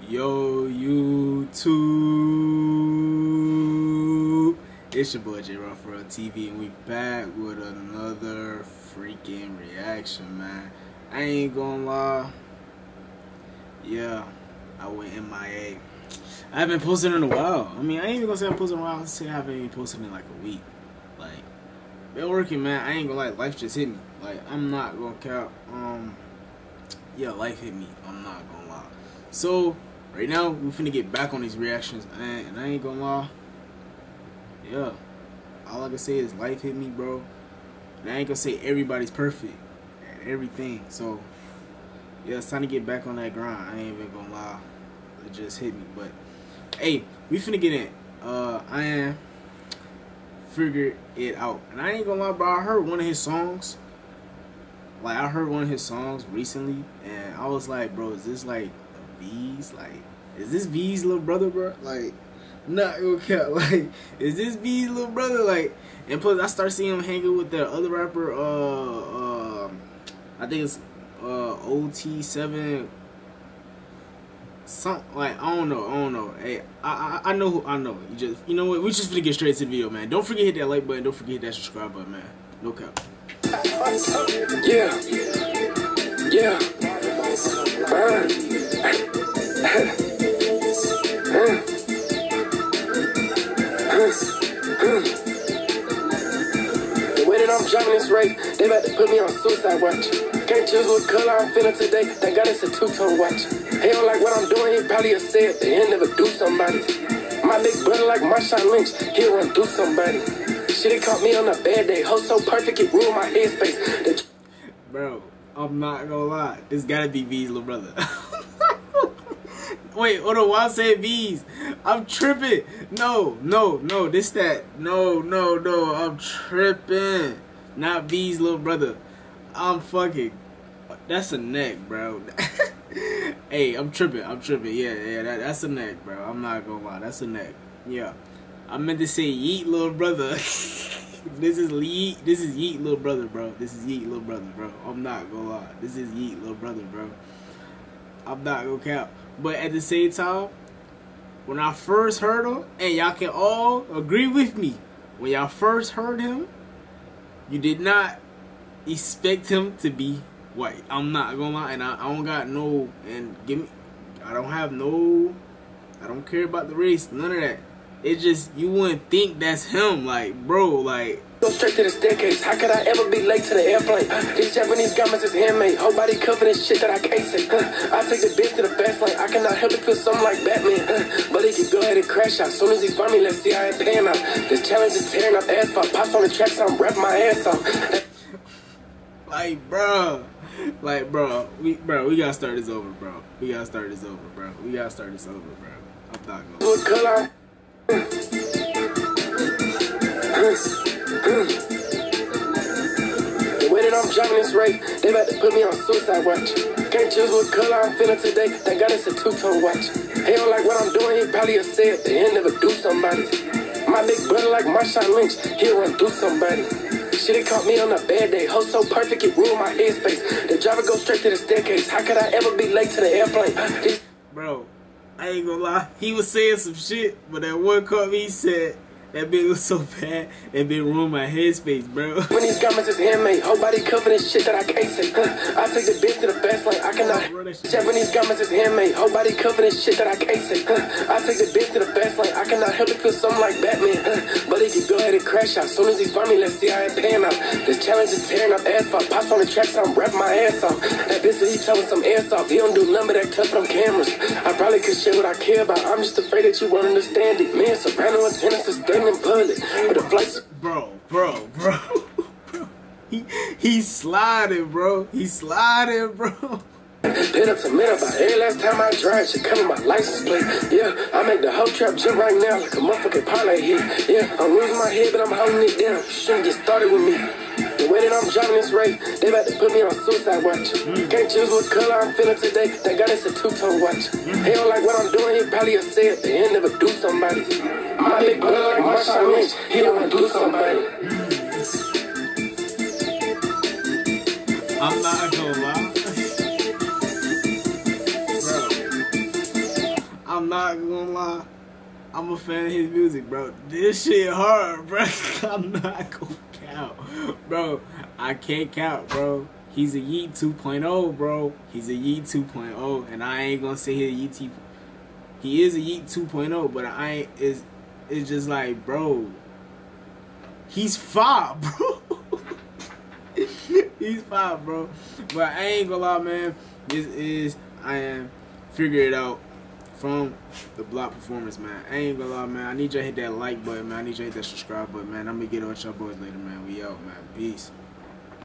Yo, YouTube, it's your boy J Ruffler TV, and we back with another freaking reaction, man. I ain't gonna lie, yeah, I went MIA. I haven't posted in a while. I mean, I ain't even gonna say I'm posting in a while. I'll say I haven't even posted in like a week. Like, been working, man. I ain't gonna lie, life just hit me. Like, I'm not gonna cap. Yeah, life hit me. I'm not gonna lie. So right now, we finna get back on these reactions, and I ain't gonna lie. Yeah, all I can say is life hit me, bro. And I ain't gonna say everybody's perfect at everything. So yeah, it's time to get back on that grind. I ain't even gonna lie. It just hit me. But hey, we finna get in. I am figure it out. And I ain't gonna lie, bro. I heard one of his songs. Like, I heard one of his songs recently, and I was like, bro, is this like V's? Like, is this V's little brother, bro? Like, not gonna cap. Like, is this V's little brother? Like, and plus I start seeing him hanging with the other rapper. I think it's OT7. Some, like, I don't know. Hey, I know who I know. You know what? We just finna get straight to the video, man. Don't forget to hit that like button. Don't forget to hit that subscribe button, man. No cap. Yeah. The way that I'm driving this race, they about to put me on suicide watch. Can't choose what color I'm feeling today. Thank God it's a two-tone watch. He don't like what I'm doing, he probably have said that he'll never do somebody. My big brother like Marshawn Lynch, he'll run through somebody. Shit, it caught me on a bad day. Host so perfect, it ruined my headspace. Bro, I'm not gonna lie. This gotta be V's little brother. Wait, hold on. Why I say V's? I'm tripping. No. This that. No. I'm tripping. Not V's little brother. I'm fucking. That's a neck, bro. Hey, I'm tripping. Yeah. That's a neck, bro. I'm not gonna lie. That's a neck. Yeah. I meant to say Yeat little brother. This is Yeat little brother, bro. This is Yeat little brother, bro. I'm not gonna lie. This is Yeat little brother, bro. I'm not gonna cap. But at the same time, when I first heard him, and y'all can all agree with me, when y'all first heard him, you did not expect him to be white. I'm not gonna lie, and I don't got no, and I don't care about the race, none of that. It's just, you wouldn't think that's him, like, bro, like. Go straight to the staircase. How could I ever be late to the airplane? These Japanese garments is handmade. Whole body covered in shit that I can't say. I take the bitch to the fast lane. I cannot help it feel something like Batman. But he could go ahead and crash out. Soon as he find me, let's see how it pan out. This challenge is tearing up asphalt. Pops on the track, so I'm rapping my ass off. Like, bro, we gotta start this over, bro. We gotta start this over, bro. I'm not gonna. What color? The way that I'm driving this race, they about to put me on suicide watch. Can't choose what color I'm feeling today. Thank God it's a two-tone watch. He don't like what I'm doing, he probably have said that he'll never do somebody. My big brother like Marshawn Lynch, he'll run through somebody. Shit, it caught me on a bad day. Host so perfect, it ruined my headspace. The driver goes straight to the staircase. How could I ever be late to the airplane? Bro, I ain't gonna lie. He was saying some shit, but that one caught me, he said, that bitch was so bad, that bitch ruined my headspace, bro. When these garments is handmade, whole body covered in shit that I can't say. I take the bitch to the fast lane. I cannot. Japanese garments is handmade, whole body covered in shit that I can't say. I take the bitch to the fast lane. I cannot help it feel something like Batman. But he could go ahead and crash out. Soon as he find me, let's see how it pan out. This challenge is tearing up asphalt. Pops on the track, so I'm rapping my ass off. That bitch that he telling some airsoft. He don't do none of that tough on cameras. I probably could share what I care about. I'm just afraid that you won't understand it. Man, soprano and tenor sustain in public. But the flights. Bro. He's sliding, bro. Hit up to minute about every last time I drive, should come in my license plate. Yeah, I make the whole trap jump right now like a motherfucking parlay hit. Yeah, I'm losing my head, but I'm holding it down. You shouldn't get started with me. The way that I'm driving this race, they about to put me on suicide watch. Can't choose what color I'm feeling today. Thank God it's a two-tone watch. He don't like what I'm doing, he probably have said that he'll never do somebody. My big brother like Marshawn Lynch, he don't want to do somebody. I'm not gonna lie. not gonna lie. I'm a fan of his music, bro. This shit hard, bro. I'm not gonna count. Bro, I can't count, bro. He's a YEAT 2.0, bro. He's a YEAT 2.0. And I ain't gonna say he's a YEAT. He is a YEAT 2.0, but I ain't, it's just like, bro. He's fire, bro. He's fire, bro. But I ain't gonna lie, man. This is, I am figure it out from the block performance, man. I ain't gonna lie, man. I need you to hit that like button, man. I need you to hit that subscribe button, man. I'm gonna get on with y'all boys later, man. We out, man. Peace.